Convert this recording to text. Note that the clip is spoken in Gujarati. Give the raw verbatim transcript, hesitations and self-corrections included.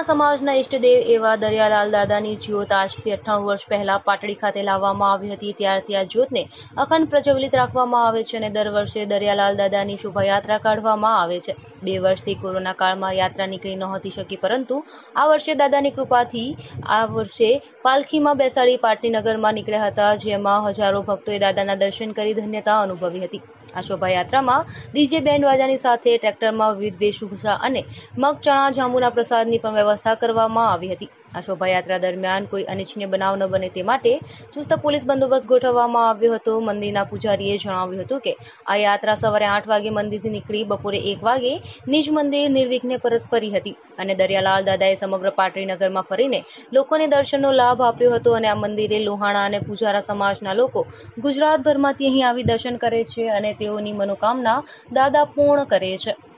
સમાજના ઇષ્ટદેવ એવા દરિયાલાલ દાદાની જ્યોત આજથી અઠ્ઠાણું વર્ષ પહેલા પાટડી ખાતે લાવવામાં આવી હતી। ત્યારથી આ જ્યોતને અખંડ પ્રજ્વલિત રાખવામાં આવે છે અને દર વર્ષે દરિયાલાલ દાદાની શોભાયાત્રા કાઢવામાં આવે છે। બે વર્ષથી કોરોના કાળમાં યાત્રા નીકળી નહોતી શકી, પરંતુ આ વર્ષે દાદાની કૃપાથી આ વર્ષે પાલખીમાં બેસાડી પાટડીનગરમાં નીકળ્યા હતા, જેમાં હજારો ભક્તોએ દાદાના દર્શન કરી ધન્યતા અનુભવી હતી। આ શોભાયાત્રામાં ડીજે બેન્ડ વાજાની સાથે ટ્રેક્ટરમાં વિવિધ વેશભૂષા અને મગ ચણા જાંબુના પ્રસાદની પણ વ્યવસ્થા કરવામાં આવી હતી। આ શોભાયાત્રા દરમિયાન કોઈ અનિચ્છનીય બનાવ ન બને તે માટે ચુસ્ત પોલીસ બંદોબસ્ત ગોઠવવામાં આવ્યો હતો। મંદિરના પૂજારીએ જણાવ્યું હતું કે આ યાત્રા સવારે આઠ વાગે મંદિરથી નીકળી બપોરે એક વાગે નિજ મંદિર નિર્વિઘ્ને પરત ફરી હતી અને દરિયાલાલ દાદાએ સમગ્ર પાટડીનગરમાં ફરીને લોકોને દર્શનનો લાભ આપ્યો હતો અને આ મંદિરે લોહાણા અને પૂજારા સમાજના લોકો ગુજરાતભરમાંથી અહીં આવી દર્શન કરે છે અને તેઓની મનોકામના દાદા પૂર્ણ કરે છે।